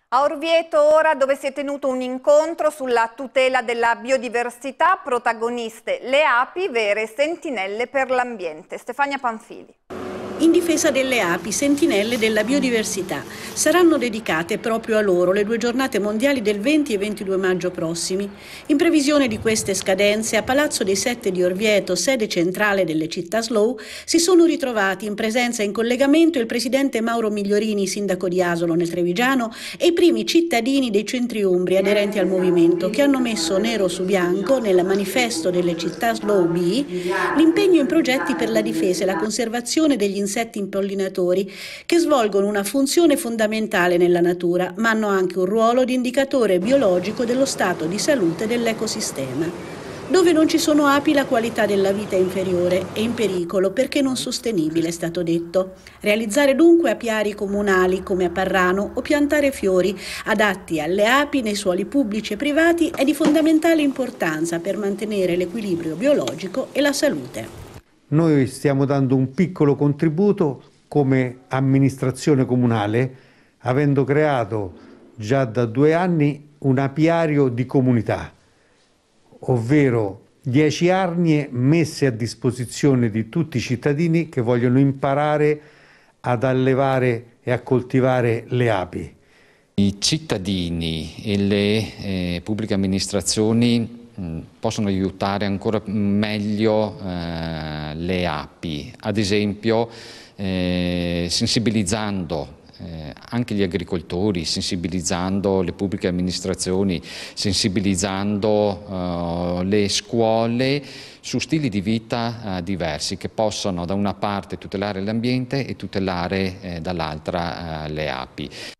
A Orvieto ora, dove si è tenuto un incontro sulla tutela della biodiversità, protagoniste le api, vere sentinelle per l'ambiente. Stefania Panfili. In difesa delle api, sentinelle della biodiversità. Saranno dedicate proprio a loro le 2 giornate mondiali del 20 e 22 maggio prossimi. In previsione di queste scadenze, a Palazzo dei Sette di Orvieto, sede centrale delle città Slow, si sono ritrovati in presenza e in collegamento il presidente Mauro Migliorini, sindaco di Asolo nel Trevigiano, e i primi cittadini dei centri umbri aderenti al movimento, che hanno messo nero su bianco, nel manifesto delle città Slow B, l'impegno in progetti per la difesa e la conservazione degli insetti impollinatori che svolgono una funzione fondamentale nella natura, ma hanno anche un ruolo di indicatore biologico dello stato di salute dell'ecosistema. Dove non ci sono api la qualità della vita è inferiore e in pericolo perché non sostenibile, è stato detto. Realizzare dunque apiari comunali come a Parrano o piantare fiori adatti alle api nei suoli pubblici e privati è di fondamentale importanza per mantenere l'equilibrio biologico e la salute. Noi stiamo dando un piccolo contributo come amministrazione comunale, avendo creato già da 2 anni un apiario di comunità, ovvero 10 arnie messe a disposizione di tutti i cittadini che vogliono imparare ad allevare e a coltivare le api. I cittadini e le pubbliche amministrazioni possono aiutare ancora meglio le api, ad esempio sensibilizzando anche gli agricoltori, sensibilizzando le pubbliche amministrazioni, sensibilizzando le scuole su stili di vita diversi che possano da una parte tutelare l'ambiente e tutelare dall'altra le api.